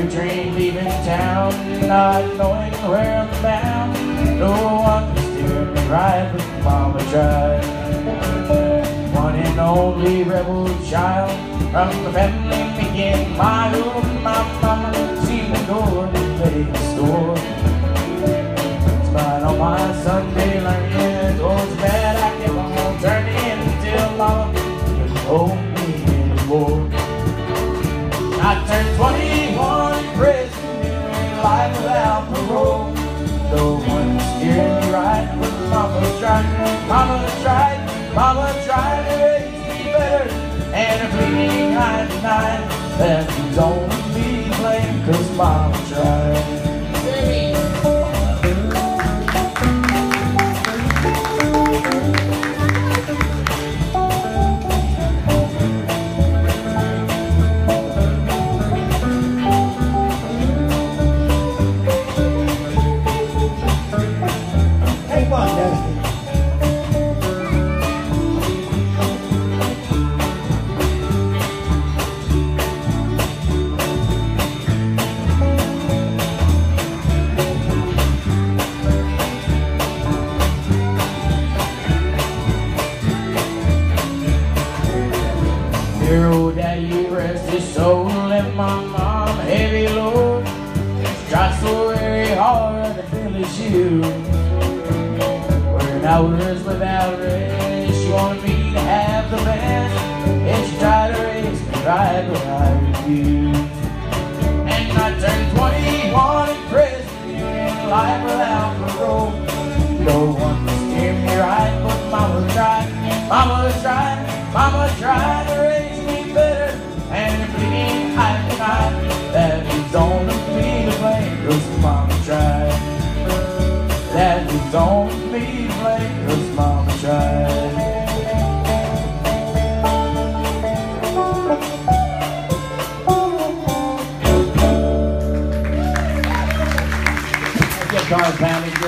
every train leaving town, not knowing where I'm bound. No one can steer me right, but Mama tried. One and only rebel child from the family making my home. My mama seemed to go to the store. Despite all my Sunday learning, it was bad. I kept on turning until Mama couldn't hold me anymore. I turned 21 in prison, doing life without parole. No one steered me right, but Mama tried. Mama tried, Mama tried to raise me better. And a fleeting night tonight, that was only me to blame, 'cause Mama tried. Dear old daddy, rest his soul, and my mom, heavy load. Tried so very hard to fill his shoes. Working hours without rest, she wanted me to have the best, and she tried to raise me right, but I refused. And I turned 21 in prison, doing life without parole. No one can steer me right, but Mama tried. Mama tried, Mama tried to raise me better. And if we ain't high tonight, that is only me to blame, 'cause Mama tried. That is only me to blame, 'cause Mama tried. Guitar family.